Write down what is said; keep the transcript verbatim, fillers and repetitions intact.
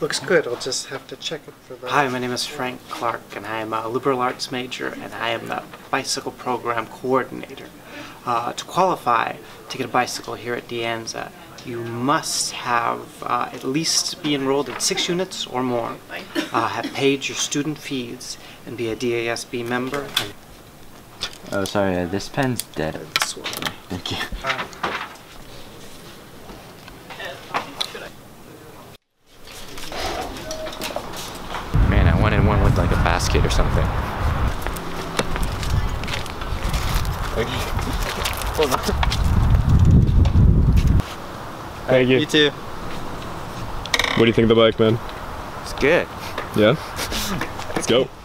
Looks good. I'll just have to check it for the... Hi, my name is Frank Clark, and I am a liberal arts major, and I am the bicycle program coordinator. Uh, to qualify to get a bicycle here at De Anza, you must have uh, at least be enrolled in six units or more, uh, have paid your student fees, and be a D A S B member. And oh, sorry, uh, this pen's dead. This one. Thank you. Uh, Man, I wanted one with like a basket or something. Hold on. Thank you. You too. What do you think of the bike, man? It's good. Yeah? Let's go.